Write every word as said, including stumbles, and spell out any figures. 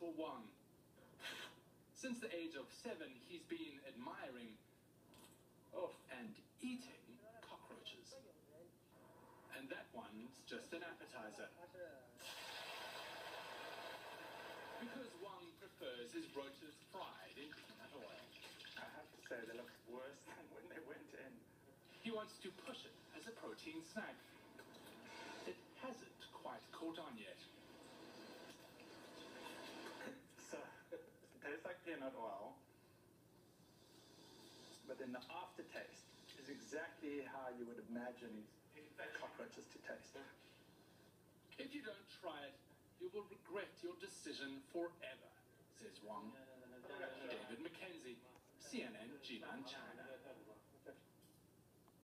for Wang. Since the age of seven, he's been admiring oh, and eating cockroaches. And that one's just an appetizer. Because Wang prefers his roaches fried in peanut oil. I have to say, they look worse than when they went in. He wants to push it as a protein snack. It hasn't quite caught on yet. So, it tastes like peanut oil, but then the aftertaste is exactly how you would imagine cockroaches to taste. If you don't try it, you will regret your decision forever, says Wang. David Mackenzie, C N N, Jinan, China.